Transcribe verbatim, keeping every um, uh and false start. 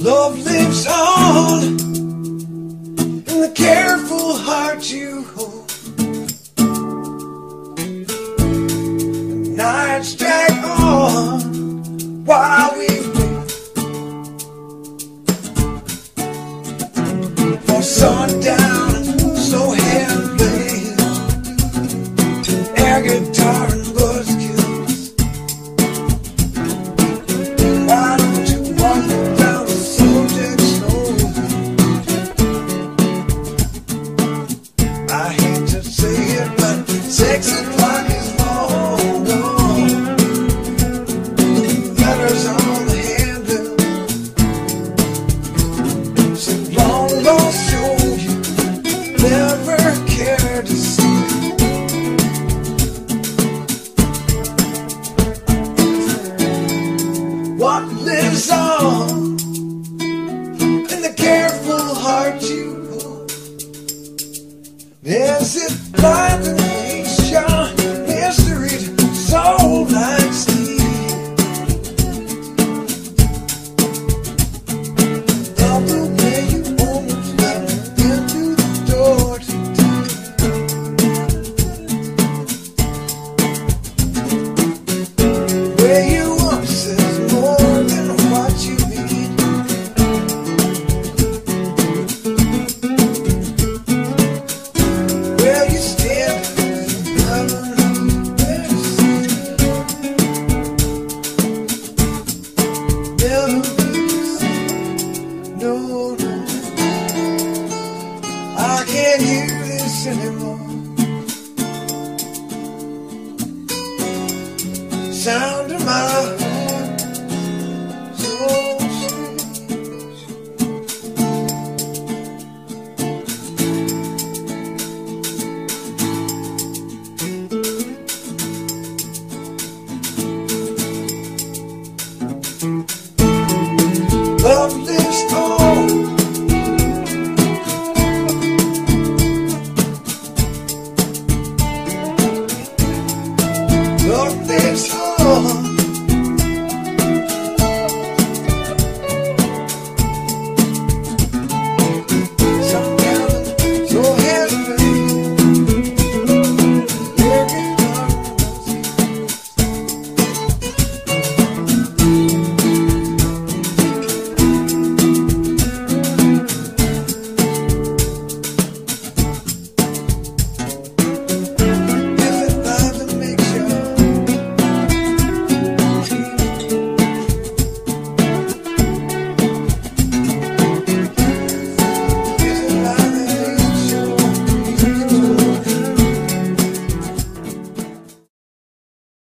Love lives on in the careful heart you hold. The nights drag on while we wait for sundown and slow hand plays, air guitar and buzzkills. Why don't you walk down the subject slowly? I hate to say it, but six o'clock is long gone. Letters on the handbill, so long lost show you never cared to see. What lives on in the careful heart you hold? Is it blind illusion, mystery to soul like steel? Love the way you almost let me into the door today. Where you up says more than what you mean. Where you stand, never know where to see. Never see. No, no. I can't hear this anymore. Sound